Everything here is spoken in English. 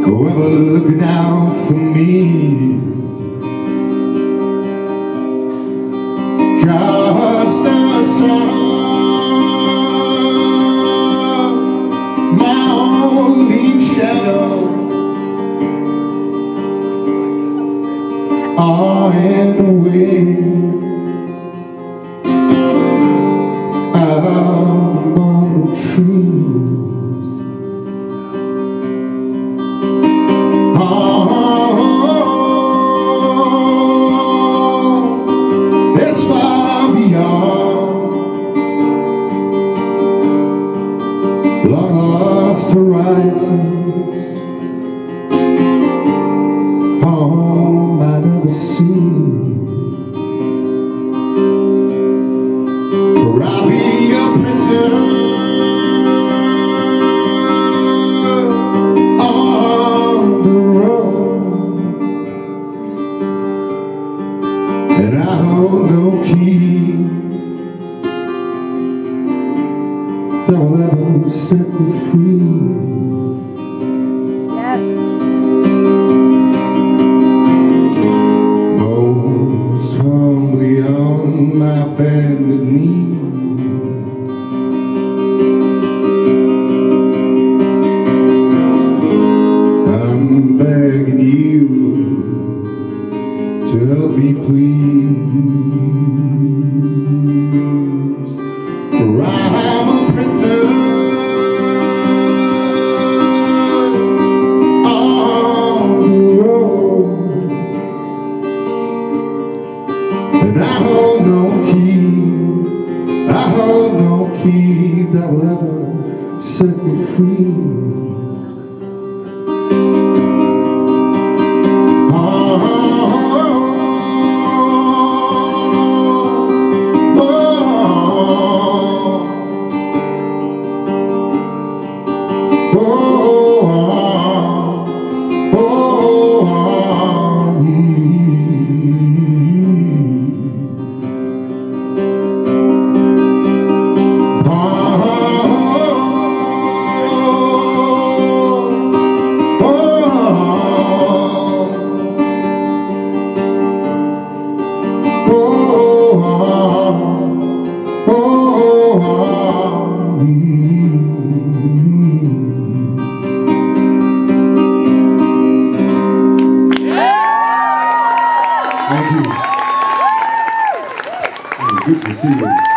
Whoever looking out for me, just a sun, my only shadow, all in the way among the trees. Oh, it's far beyond long lost horizons, home I never seen. For I'll be a prisoner on the road, and I hold no key that will ever set me free. Yes. Most humbly on my bended knee, I'm begging you to help me please, for I'm a prisoner on the road, and I hold no key, I hold no key that will ever set me free. Thank you. Good to see you.